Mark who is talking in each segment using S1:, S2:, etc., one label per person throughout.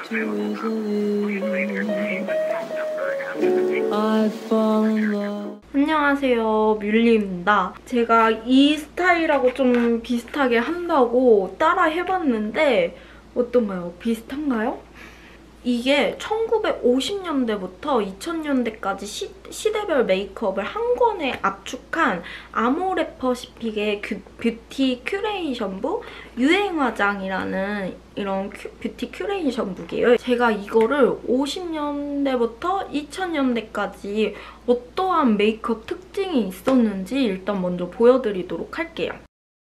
S1: too easily. I fall in love. 안녕하세요, 뮬리입니다. 제가 이 스타일하고 좀 비슷하게 한다고 따라 해봤는데 어떤가요? 비슷한가요? 이게 1950년대부터 2000년대까지 시대별 메이크업을 한 권에 압축한 아모레퍼시픽의 뷰티 큐레이션북 유행화장이라는 이런 뷰티 큐레이션북이에요. 제가 이거를 50년대부터 2000년대까지 어떠한 메이크업 특징이 있었는지 일단 먼저 보여드리도록 할게요.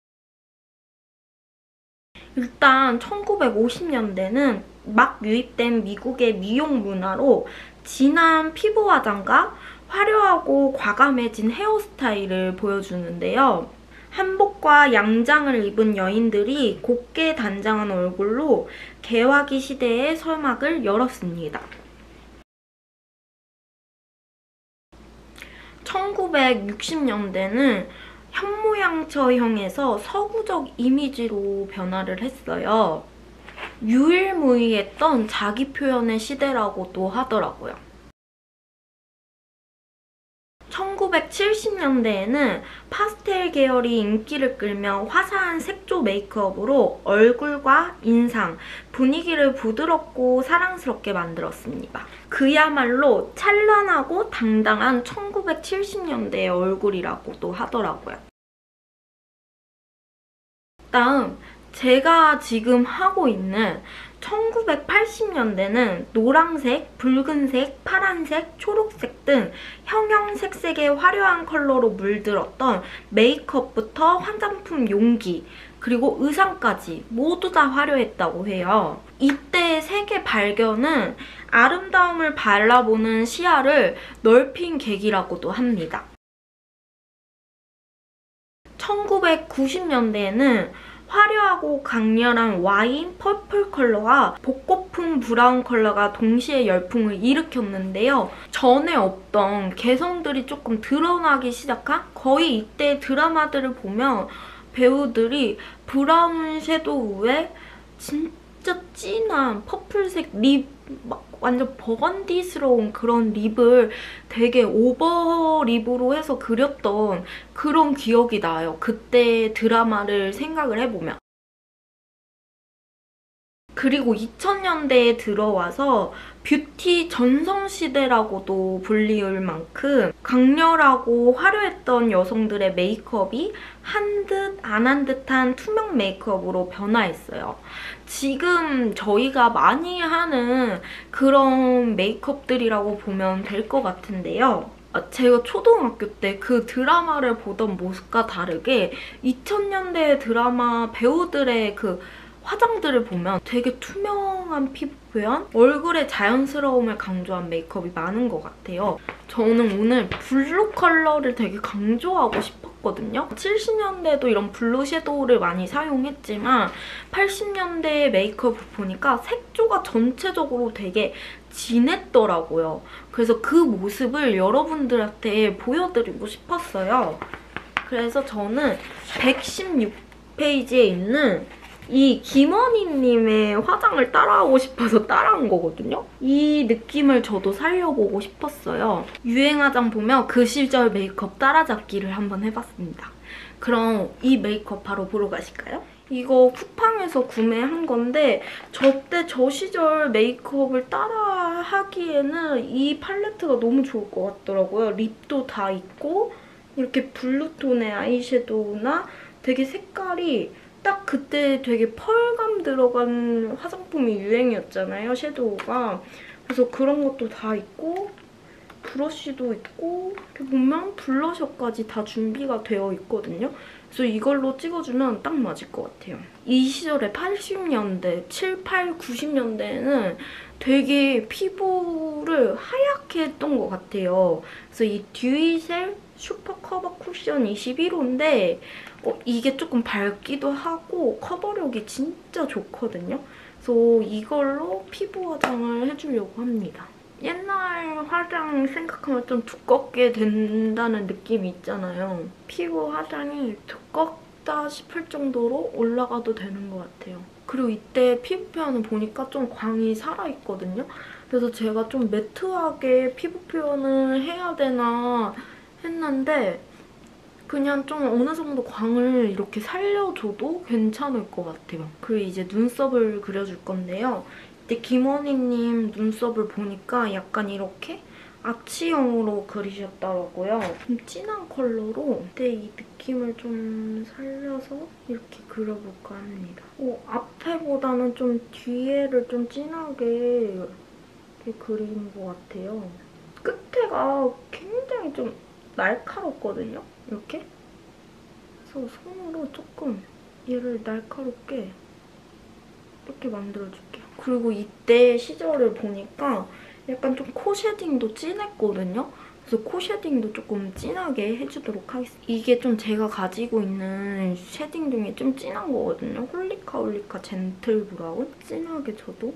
S1: 일단 1950년대는 막 유입된 미국의 미용 문화로 진한 피부 화장과 화려하고 과감해진 헤어스타일을 보여주는데요. 한복과 양장을 입은 여인들이 곱게 단장한 얼굴로 개화기 시대의 설막을 열었습니다. 1960년대는 현모양처형에서 서구적 이미지로 변화를 했어요. 유일무이했던 자기 표현의 시대라고도 하더라고요. 1970년대에는 파스텔 계열이 인기를 끌며 화사한 색조 메이크업으로 얼굴과 인상, 분위기를 부드럽고 사랑스럽게 만들었습니다. 그야말로 찬란하고 당당한 1970년대의 얼굴이라고도 하더라고요. 다음, 제가 지금 하고 있는 1980년대는 노란색, 붉은색, 파란색, 초록색 등 형형색색의 화려한 컬러로 물들었던 메이크업부터 화장품 용기, 그리고 의상까지 모두 다 화려했다고 해요. 이때의 세계 발견은 아름다움을 바라보는 시야를 넓힌 계기라고도 합니다. 1990년대에는 화려하고 강렬한 와인 퍼플 컬러와 복고풍 브라운 컬러가 동시에 열풍을 일으켰는데요. 전에 없던 개성들이 조금 드러나기 시작한 거의 이때 드라마들을 보면 배우들이 브라운 섀도우에 진짜 진한 퍼플색 립, 막 완전 버건디스러운 그런 립을 되게 오버 립으로 해서 그렸던 그런 기억이 나요. 그때 드라마를 생각을 해보면. 그리고 2000년대에 들어와서 뷰티 전성시대라고도 불리울 만큼 강렬하고 화려했던 여성들의 메이크업이 한 듯 안 한 듯한 투명 메이크업으로 변화했어요. 지금 저희가 많이 하는 그런 메이크업들이라고 보면 될 것 같은데요. 제가 초등학교 때 그 드라마를 보던 모습과 다르게 2000년대 드라마 배우들의 그 화장들을 보면 되게 투명한 피부 표현, 얼굴의 자연스러움을 강조한 메이크업이 많은 것 같아요. 저는 오늘 블루 컬러를 되게 강조하고 싶었거든요. 70년대도 이런 블루 섀도우를 많이 사용했지만 80년대 메이크업을 보니까 색조가 전체적으로 되게 진했더라고요. 그래서 그 모습을 여러분들한테 보여드리고 싶었어요. 그래서 저는 116페이지에 있는 이 김원희님의 화장을 따라하고 싶어서 따라한 거거든요. 이 느낌을 저도 살려보고 싶었어요. 유행화장 보면 그 시절 메이크업 따라잡기를 한번 해봤습니다. 그럼 이 메이크업 바로 보러 가실까요? 이거 쿠팡에서 구매한 건데 저 시절 메이크업을 따라하기에는 이 팔레트가 너무 좋을 것 같더라고요. 립도 다 있고 이렇게 블루톤의 아이섀도우나 되게 색깔이 딱 그때 되게 펄감 들어간 화장품이 유행이었잖아요, 섀도우가. 그래서 그런 것도 다 있고 브러쉬도 있고 이렇게 보면 블러셔까지 다 준비가 되어 있거든요. 그래서 이걸로 찍어주면 딱 맞을 것 같아요. 이 시절에 80년대, 7, 8, 90년대에는 되게 피부를 하얗게 했던 것 같아요. 그래서 이 듀이셀 슈퍼 커버 쿠션 21호인데 이게 조금 밝기도 하고 커버력이 진짜 좋거든요. 그래서 이걸로 피부 화장을 해주려고 합니다. 옛날 화장 생각하면 좀 두껍게 된다는 느낌이 있잖아요. 피부 화장이 두껍다 싶을 정도로 올라가도 되는 것 같아요. 그리고 이때 피부 표현을 보니까 좀 광이 살아있거든요. 그래서 제가 좀 매트하게 피부 표현을 해야 되나 했는데 그냥 좀 어느 정도 광을 이렇게 살려줘도 괜찮을 것 같아요. 그리고 이제 눈썹을 그려줄 건데요. 이때 김원희님 눈썹을 보니까 약간 이렇게 아치형으로 그리셨더라고요. 좀 진한 컬러로 이때 이 느낌을 좀 살려서 이렇게 그려볼까 합니다. 앞에보다는 좀 뒤에를 좀 진하게 이렇게 그린 것 같아요. 끝에가 굉장히 좀 날카롭거든요? 이렇게? 그래서 손으로 조금 얘를 날카롭게 이렇게 만들어줄게요. 그리고 이때 시절을 보니까 약간 좀 코 쉐딩도 진했거든요? 그래서 코 쉐딩도 조금 진하게 해주도록 하겠습니다. 이게 좀 제가 가지고 있는 쉐딩 중에 좀 진한 거거든요. 홀리카 젠틀 브라운? 진하게 저도.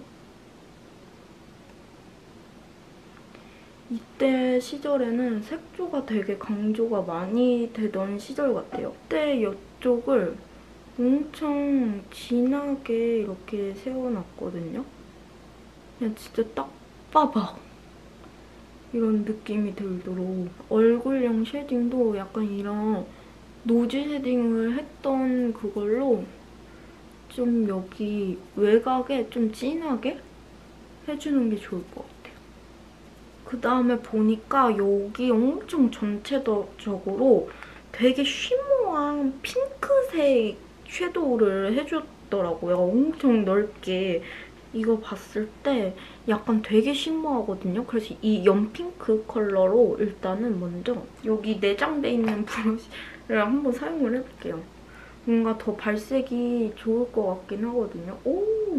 S1: 이때 시절에는 색조가 되게 강조가 많이 되던 시절 같아요. 그때 이쪽을 엄청 진하게 이렇게 세워놨거든요. 그냥 진짜 딱 봐봐 이런 느낌이 들도록. 얼굴형 쉐딩도 약간 이런 노즈 쉐딩을 했던 그걸로 좀 여기 외곽에 좀 진하게 해주는 게 좋을 것 같아요. 그다음에 보니까 여기 엄청 전체적으로 되게 쉬머한 핑크색 섀도우를 해줬더라고요. 엄청 넓게. 이거 봤을 때 약간 되게 쉬머하거든요. 그래서 이 연핑크 컬러로 일단은 먼저 여기 내장돼 있는 브러쉬를 한번 사용을 해볼게요. 뭔가 더 발색이 좋을 것 같긴 하거든요. 오,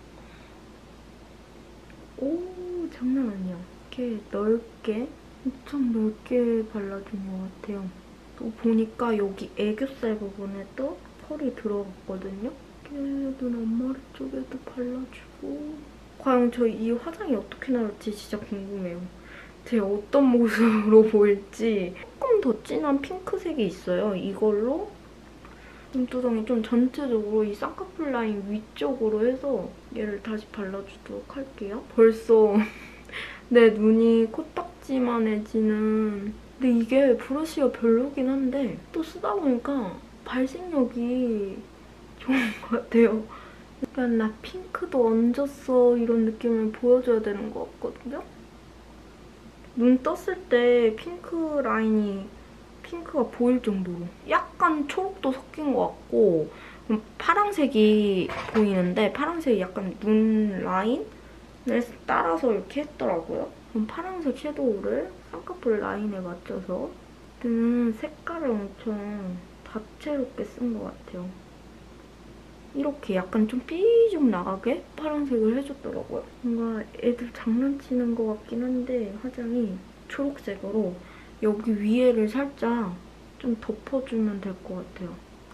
S1: 장난 아니야. 이렇게 넓게, 엄청 넓게 발라준 것 같아요. 또 보니까 여기 애교살 부분에도 펄이 들어갔거든요. 이렇게 눈 앞머리 쪽에도 발라주고. 과연 저 이 화장이 어떻게 나올지 진짜 궁금해요. 제 어떤 모습으로 보일지. 조금 더 진한 핑크색이 있어요. 이걸로 눈두덩이 좀 전체적으로 이 쌍꺼풀 라인 위쪽으로 해서 얘를 다시 발라주도록 할게요. 벌써 내 눈이 코딱지만해지는. 근데 이게 브러쉬가 별로긴 한데 또 쓰다 보니까 발색력이 좋은 것 같아요. 약간 나 핑크도 얹었어 이런 느낌을 보여줘야 되는 것 같거든요. 눈 떴을 때 핑크가 보일 정도로. 약간 초록도 섞인 것 같고 파란색이 보이는데 파란색이 약간 눈 라인을 따라서 이렇게 했더라고요. 그럼 파란색 섀도우를 쌍꺼풀 라인에 맞춰서 색깔을 엄청 다채롭게 쓴 것 같아요. 이렇게 약간 좀 삐 좀 나가게 파란색을 해줬더라고요. 뭔가 애들 장난치는 것 같긴 한데 화장이 초록색으로 여기 위에를 살짝 좀 덮어주면 될 것 같아요.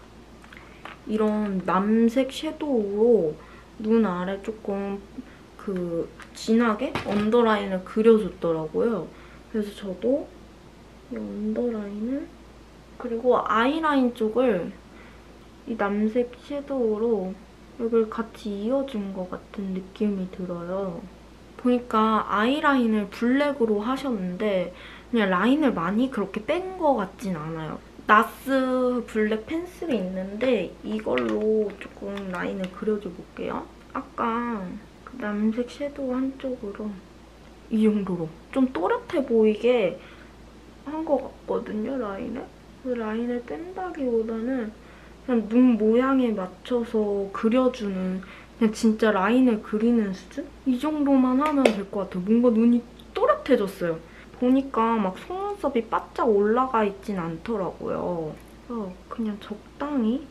S1: 이런 남색 섀도우로 눈 아래 조금 진하게 언더라인을 그려줬더라고요. 그래서 저도 이 언더라인을 그리고 아이라인 쪽을 이 남색 섀도우로 여기를 같이 이어준 것 같은 느낌이 들어요. 보니까 아이라인을 블랙으로 하셨는데 그냥 라인을 많이 그렇게 뺀 것 같진 않아요. 나스 블랙 펜슬이 있는데 이걸로 조금 라인을 그려줘 볼게요. 아까 그 남색 섀도우 한쪽으로 이 정도로 좀 또렷해 보이게 한 것 같거든요, 라인을. 그 라인을 뺀다기보다는 그냥 눈 모양에 맞춰서 그려주는 그냥 진짜 라인을 그리는 수준? 이 정도만 하면 될 것 같아요. 뭔가 눈이 또렷해졌어요. 보니까 막 속눈썹이 바짝 올라가 있진 않더라고요. 그래서 그냥 적당히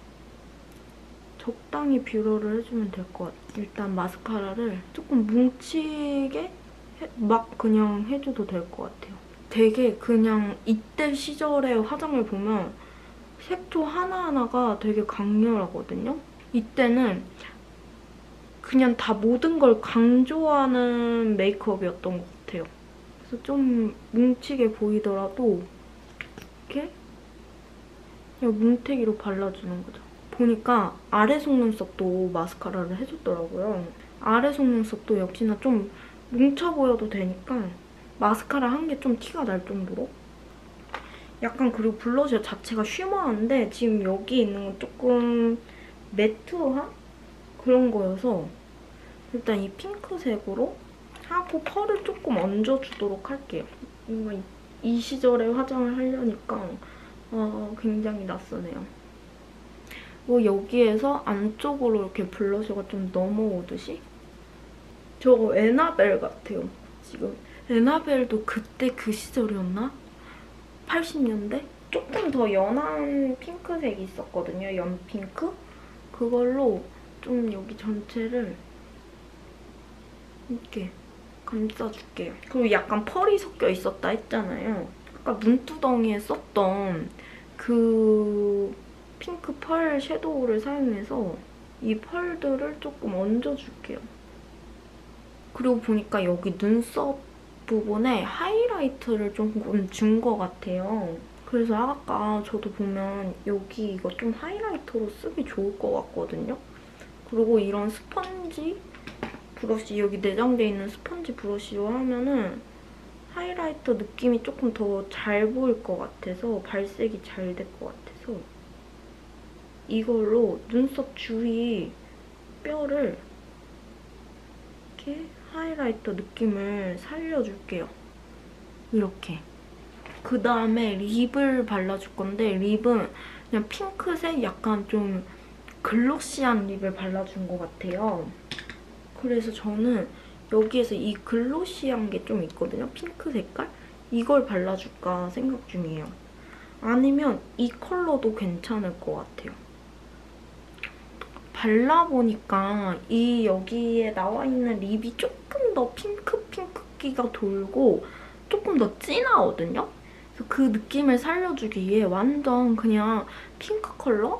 S1: 뷰러를 해주면 될 것 같아요. 일단 마스카라를 조금 뭉치게 막 그냥 해줘도 될 것 같아요. 되게 그냥 이때 시절의 화장을 보면 색조 하나하나가 되게 강렬하거든요. 이때는 그냥 다 모든 걸 강조하는 메이크업이었던 것 같아요. 그래서 좀 뭉치게 보이더라도 이렇게 그냥 뭉태기로 발라주는 거죠. 보니까 아래 속눈썹도 마스카라를 해줬더라고요. 아래 속눈썹도 역시나 좀 뭉쳐 보여도 되니까 마스카라 한 게 좀 티가 날 정도로. 약간 그리고 블러셔 자체가 쉬머한데 지금 여기 있는 건 조금 매트한 그런 거여서 일단 이 핑크색으로 하고 펄을 조금 얹어주도록 할게요. 뭔가 이 시절에 화장을 하려니까 굉장히 낯서네요. 여기에서 안쪽으로 이렇게 블러셔가 좀 넘어오듯이? 저거 에나벨 같아요, 지금. 에나벨도 그때 그 시절이었나? 80년대? 조금 더 연한 핑크색이 있었거든요, 연핑크? 그걸로 좀 여기 전체를 이렇게 감싸줄게요. 그리고 약간 펄이 섞여 있었다 했잖아요. 아까 눈두덩이에 썼던 그 핑크 펄 섀도우를 사용해서 이 펄들을 조금 얹어줄게요. 그리고 보니까 여기 눈썹 부분에 하이라이트를 조금 준 것 같아요. 그래서 아까 저도 보면 여기 이거 좀 하이라이터로 쓰기 좋을 것 같거든요. 그리고 이런 스펀지 브러쉬, 여기 내장돼 있는 스펀지 브러쉬로 하면은 하이라이터 느낌이 조금 더 잘 보일 것 같아서, 발색이 잘 될 것 같아서 이걸로 눈썹 주위 뼈를 이렇게 하이라이터 느낌을 살려줄게요. 이렇게. 그다음에 립을 발라줄 건데 립은 그냥 핑크색 약간 좀 글로시한 립을 발라준 것 같아요. 그래서 저는 여기에서 이 글로시한 게 좀 있거든요. 핑크 색깔? 이걸 발라줄까 생각 중이에요. 아니면 이 컬러도 괜찮을 것 같아요. 발라보니까 이 여기에 나와 있는 립이 조금 더 핑크기가 돌고 조금 더 진하거든요? 그래서 그 느낌을 살려주기 위해 완전 그냥 핑크 컬러를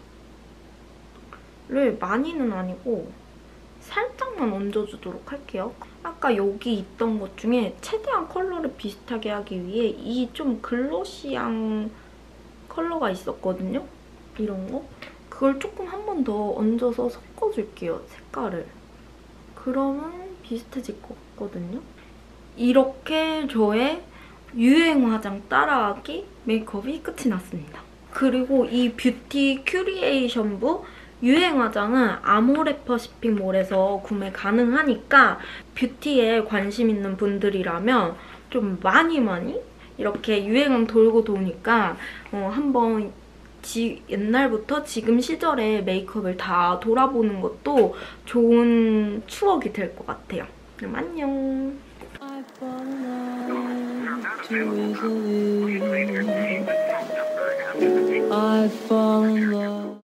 S1: 많이는 아니고 살짝만 얹어주도록 할게요. 아까 여기 있던 것 중에 최대한 컬러를 비슷하게 하기 위해 이 좀 글로시한 컬러가 있었거든요? 이런 거? 그걸 조금 한 번 더 얹어서 섞어줄게요, 색깔을. 그러면 비슷해질 것 같거든요? 이렇게 저의 유행 화장 따라하기 메이크업이 끝이 났습니다. 그리고 이 뷰티 큐리에이션부 유행 화장은 아모레퍼시픽몰에서 구매 가능하니까 뷰티에 관심 있는 분들이라면 좀 많이 이렇게 유행은 돌고 도니까 한번 옛날부터 지금 시절의 메이크업을 다 돌아보는 것도 좋은 추억이 될 것 같아요. 그럼 안녕! I fall in love.